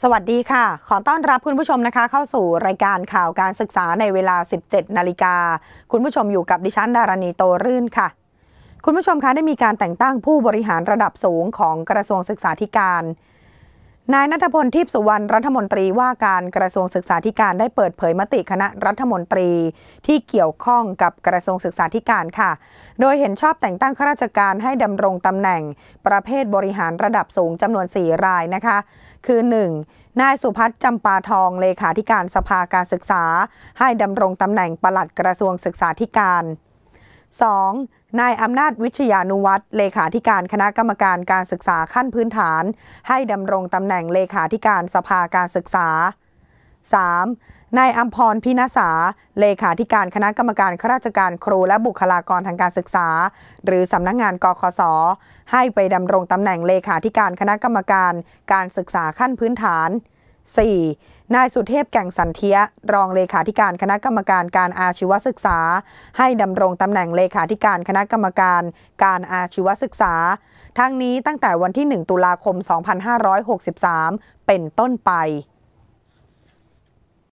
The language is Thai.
สวัสดีค่ะขอต้อนรับคุณผู้ชมนะคะเข้าสู่รายการข่าวการศึกษาในเวลา 17 นาฬิกาคุณผู้ชมอยู่กับดิฉันดารณีโตรื่นค่ะคุณผู้ชมคะได้มีการแต่งตั้งผู้บริหารระดับสูงของกระทรวงศึกษาธิการนายณัฐพล ทิพย์สุวรรณรัฐมนตรีว่าการกระทรวงศึกษาธิการได้เปิดเผยมติคณะรัฐมนตรีที่เกี่ยวข้องกับกระทรวงศึกษาธิการค่ะโดยเห็นชอบแต่งตั้งข้าราชการให้ดำรงตำแหน่งประเภทบริหารระดับสูงจำนวน 4 รายนะคะคือ 1. นายสุพัฒน์จำปาทองเลขาธิการสภาการศึกษาให้ดำรงตำแหน่งปลัดกระทรวงศึกษาธิการ 2. นายอำนาจวิชญานุวัฒน์เลขาธิการคณะกรรมการการศึกษาขั้นพื้นฐานให้ดำรงตำแหน่งเลขาธิการสภาการศึกษา 3. นายอัมพร พิณษาเลขาธิการคณะกรรมการข้าราชการครูและบุคลากรทางการศึกษาหรือสำนักงานกคศ.ให้ไปดำรงตำแหน่งเลขาธิการคณะกรรมการการศึกษาขั้นพื้นฐาน 4. นายสุเทพแก่งสันเทียรองเลขาธิการคณะกรรมการการอาชีวศึกษาให้ดำรงตำแหน่งเลขาธิการคณะกรรมการการอาชีวศึกษาทั้งนี้ตั้งแต่วันที่ 1 ตุลาคม 2563 เป็นต้นไป